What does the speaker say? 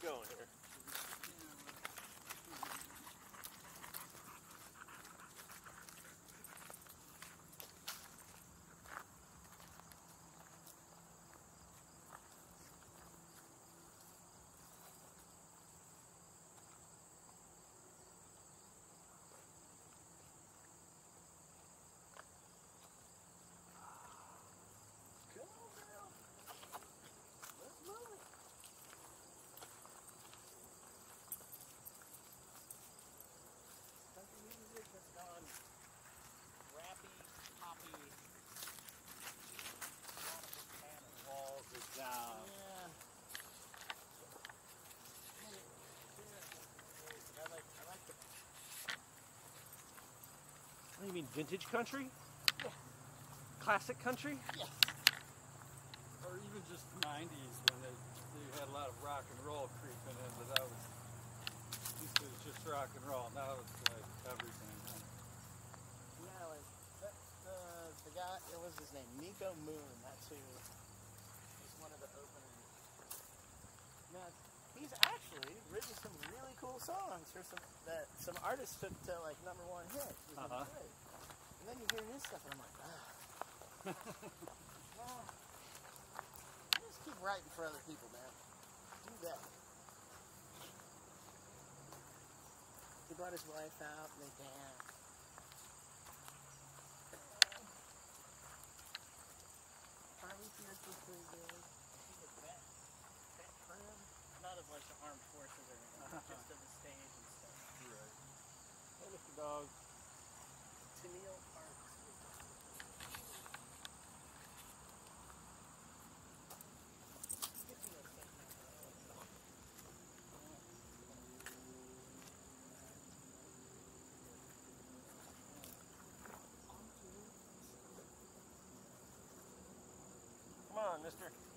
going here. You mean vintage country? Yeah. Classic country? Yeah. Or even just 90s when they had a lot of rock and roll creeping in, but that was, used to just rock and roll. Now it's like everything. Yeah, like the guy, what was his name? Nico Moon. That's who was one of the openers. Now, he's actually written some really cool songs for some artists took to like #1 hit. Great. And then you hear his stuff, and I'm like, ah. Well, I just keep writing for other people, man. Do that. He brought his wife out, and they danced. Harley Pierce was pretty good. She's a vet friend. Not of like the armed forces or anything, just of the stage and stuff. Right. Hey, Mr. Dog. Tennille Park. Come on, mister.